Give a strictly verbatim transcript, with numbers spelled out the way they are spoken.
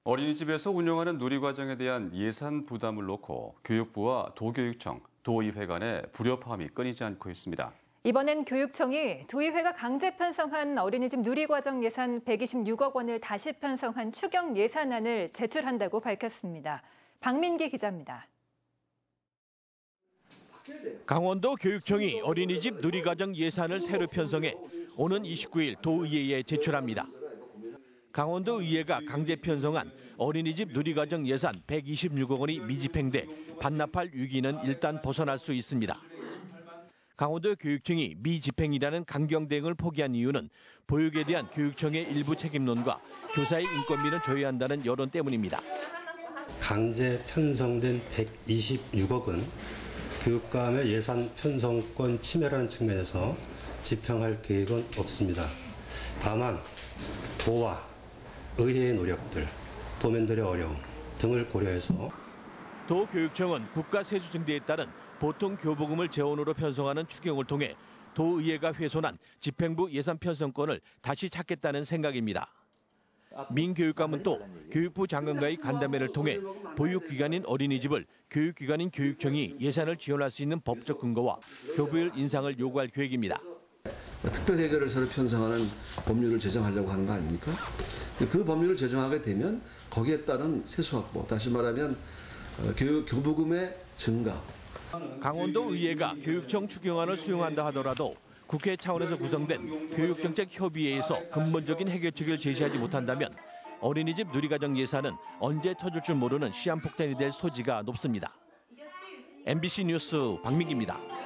어린이집에서 운영하는 누리과정에 대한 예산 부담을 놓고 교육부와 도교육청, 도의회 간의 불협화음이 끊이지 않고 있습니다. 이번엔 교육청이 도의회가 강제 편성한 어린이집 누리과정 예산 백이십육억 원을 다시 편성한 추경 예산안을 제출한다고 밝혔습니다. 박민기 기자입니다. 강원도 교육청이 어린이집 누리과정 예산을 새로 편성해 오는 이십구일 도의회에 제출합니다. 강원도 의회가 강제 편성한 어린이집 누리과정 예산 백이십육억 원이 미집행돼 반납할 위기는 일단 벗어날 수 있습니다. 강원도 교육청이 미집행이라는 강경 대응을 포기한 이유는 보육에 대한 교육청의 일부 책임론과 교사의 인건비는 줘야 한다는 여론 때문입니다. 강제 편성된 백이십육억 원 교육감의 예산 편성권 침해라는 측면에서 집행할 계획은 없습니다. 다만 도와 의회의 노력들, 도민들의 어려움 등을 고려해서 도교육청은 국가 세수 증대에 따른 보통 교부금을 재원으로 편성하는 추경을 통해 도의회가 훼손한 집행부 예산 편성권을 다시 찾겠다는 생각입니다. 민교육감은 또 교육부 장관과의 간담회를 통해 보육기관인 어린이집을 교육기관인 교육청이 예산을 지원할 수 있는 법적 근거와 교부율 인상을 요구할 계획입니다. 특별회계를 새로 편성하는 법률을 제정하려고 하는 거 아닙니까? 그 법률을 제정하게 되면 거기에 따른 세수 확보, 다시 말하면 교육, 교부금의 증가. 강원도 의회가 교육청 추경안을 수용한다 하더라도 국회 차원에서 구성된 교육정책협의회에서 근본적인 해결책을 제시하지 못한다면 어린이집 누리과정 예산은 언제 터질 줄 모르는 시한폭탄이 될 소지가 높습니다. 엠비씨 뉴스 박민기입니다.